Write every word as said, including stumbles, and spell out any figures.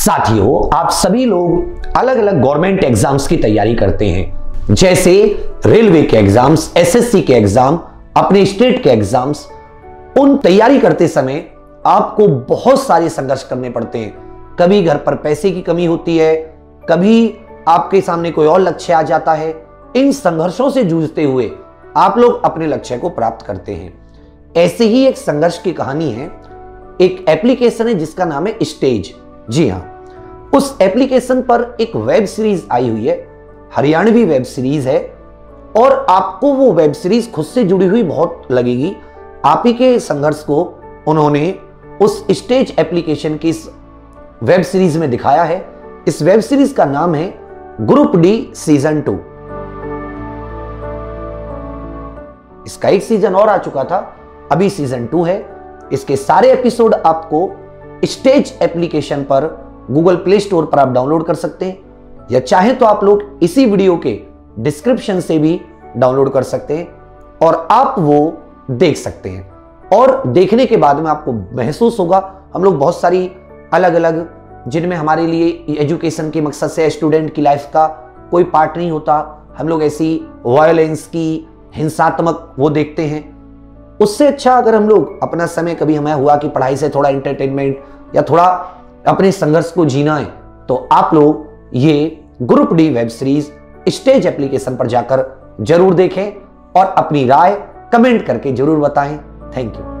साथियों, आप सभी लोग अलग अलग गवर्नमेंट एग्जाम्स की तैयारी करते हैं, जैसे रेलवे के एग्जाम्स, एसएससी के एग्जाम, अपने स्टेट के एग्जाम्स। उन तैयारी करते समय आपको बहुत सारे संघर्ष करने पड़ते हैं। कभी घर पर पैसे की कमी होती है, कभी आपके सामने कोई और लक्ष्य आ जाता है। इन संघर्षों से जूझते हुए आप लोग अपने लक्ष्य को प्राप्त करते हैं। ऐसे ही एक संघर्ष की कहानी है। एक एप्लीकेशन है जिसका नाम है स्टेज। जी हां, उस एप्लीकेशन पर एक वेब सीरीज आई हुई है, हरियाणवी वेब सीरीज है, और आपको वो वेब सीरीज खुद से जुड़ी हुई बहुत लगेगी। आप ही के संघर्ष को उन्होंने उस स्टेज एप्लीकेशन की इस वेब सीरीज में दिखाया है। इस वेब सीरीज का नाम है ग्रुप डी सीजन टू। इसका एक सीजन और आ चुका था, अभी सीजन टू है। इसके सारे एपिसोड आपको स्टेज एप्लीकेशन पर गूगल प्ले स्टोर पर आप डाउनलोड कर सकते हैं, या चाहे तो आप लोग इसी वीडियो के डिस्क्रिप्शन से भी डाउनलोड कर सकते हैं और आप वो देख सकते हैं। और देखने के बाद में आपको महसूस होगा, हम लोग बहुत सारी अलग अलग, जिनमें हमारे लिए एजुकेशन के मकसद से स्टूडेंट की लाइफ का कोई पार्ट नहीं होता, हम लोग ऐसी वायलेंस की, हिंसात्मक वो देखते हैं। उससे अच्छा अगर हम लोग अपना समय, कभी हमें हुआ कि पढ़ाई से थोड़ा एंटरटेनमेंट या थोड़ा अपने संघर्ष को जीना है, तो आप लोग ये group D web series stage application पर जाकर जरूर देखें और अपनी राय कमेंट करके जरूर बताएं। Thank you.